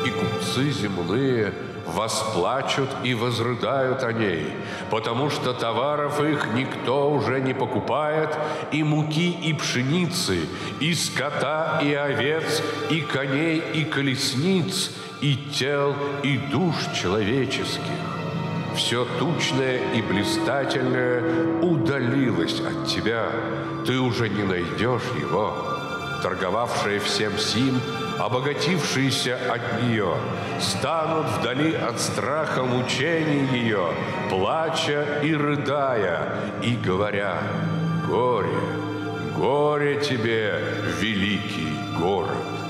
и купцы земные восплачут и возрыдают о ней, потому что товаров их никто уже не покупает, и муки, и пшеницы, и скота, и овец, и коней, и колесниц, и тел, и душ человеческих. Все тучное и блистательное удалилось от тебя, ты уже не найдешь его. Торговавшие всем сим, обогатившиеся от нее, станут вдали от страха мучений ее, плача и рыдая, и говоря: «Горе, горе тебе, великий город!»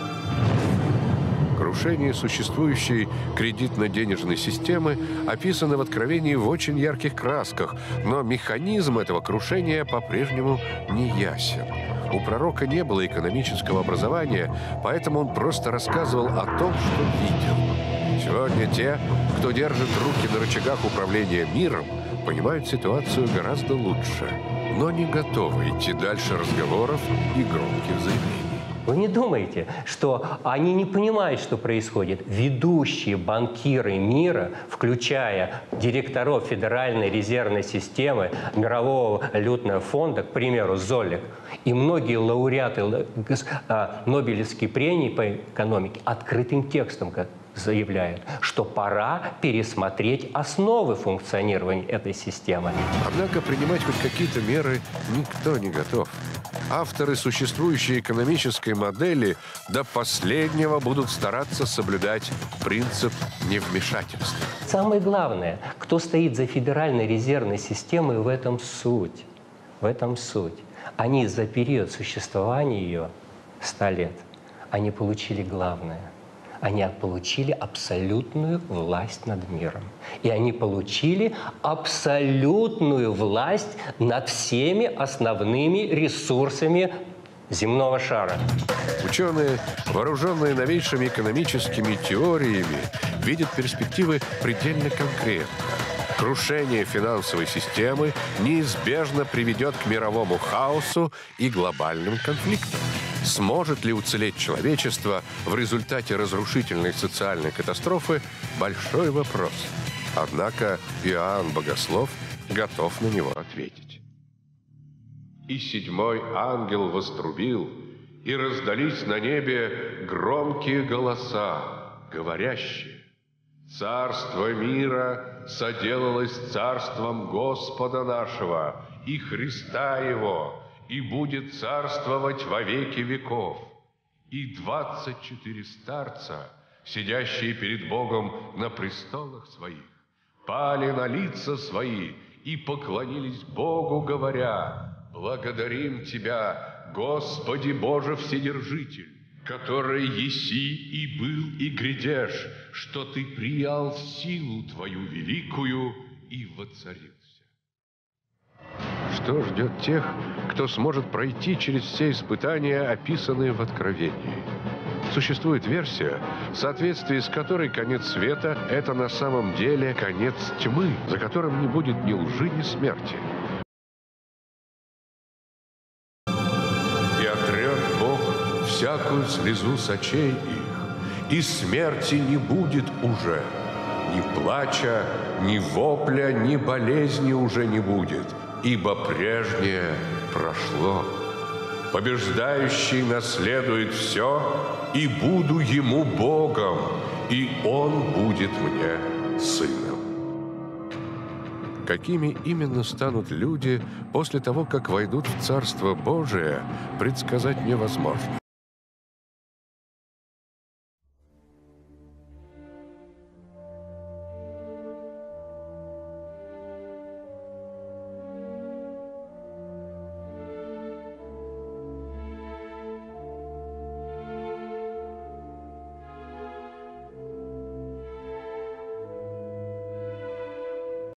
Крушение существующей кредитно-денежной системы описано в Откровении в очень ярких красках, но механизм этого крушения по-прежнему не ясен. У пророка не было экономического образования, поэтому он просто рассказывал о том, что видел. Сегодня те, кто держит руки на рычагах управления миром, понимают ситуацию гораздо лучше, но не готовы идти дальше разговоров и громких заявлений. Вы не думаете, что они не понимают, что происходит? Ведущие банкиры мира, включая директоров Федеральной резервной системы, Мирового валютного фонда, к примеру, Золик, и многие лауреаты Нобелевской премии по экономике открытым текстом заявляют, что пора пересмотреть основы функционирования этой системы. Однако принимать хоть какие-то меры никто не готов. Авторы существующей экономической модели до последнего будут стараться соблюдать принцип невмешательства. Самое главное, кто стоит за Федеральной резервной системой, в этом суть. В этом суть. Они за период существования ее, 100 лет, они получили главное. Они получили абсолютную власть над миром. И они получили абсолютную власть над всеми основными ресурсами земного шара. Ученые, вооруженные новейшими экономическими теориями, видят перспективы предельно конкретно. Крушение финансовой системы неизбежно приведет к мировому хаосу и глобальным конфликтам. Сможет ли уцелеть человечество в результате разрушительной социальной катастрофы – большой вопрос. Однако Иоанн Богослов готов на него ответить. «И 7-й ангел вострубил, и раздались на небе громкие голоса, говорящие: Царство мира соделалось царством Господа нашего и Христа Его, и будет царствовать во веки веков. И 24 старца, сидящие перед Богом на престолах своих, пали на лица свои и поклонились Богу, говоря: Благодарим Тебя, Господи Боже Вседержитель, который еси и был и грядешь, что Ты приял силу Твою великую и воцарился». Что ждет тех, кто сможет пройти через все испытания, описанные в Откровении? Существует версия, в соответствии с которой конец света – это на самом деле конец тьмы, за которым не будет ни лжи, ни смерти. «И отрет Бог всякую слезу с очей их, и смерти не будет уже, ни плача, ни вопля, ни болезни уже не будет, ибо прежнее прошло. Побеждающий наследует все, и буду ему Богом, и он будет мне сыном». Какими именно станут люди после того, как войдут в Царство Божие, предсказать невозможно.